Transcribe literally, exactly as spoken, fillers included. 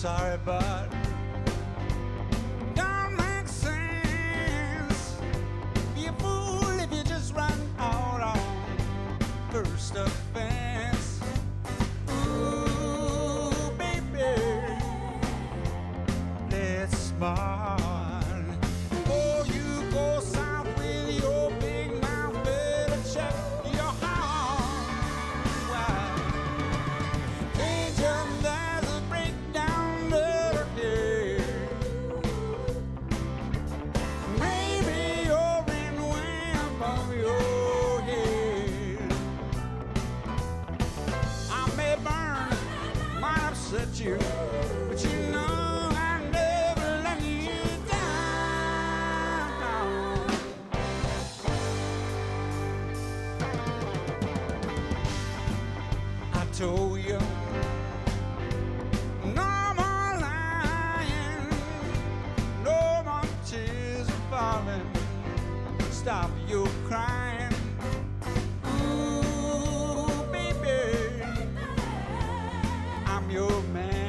sorry, but don't make sense. Be a fool if you just run out on first offense. Ooh, baby, let's smart. Before you go south with your big mouth, better check your heart. Why? Can't jump, there's a breakdown dirty. Maybe you're in way above your head. I may burn, might upset you, but you know I never let you down. I told you no more lying, no more tears are falling. Stop your crying. Ooh, baby, I'm your man.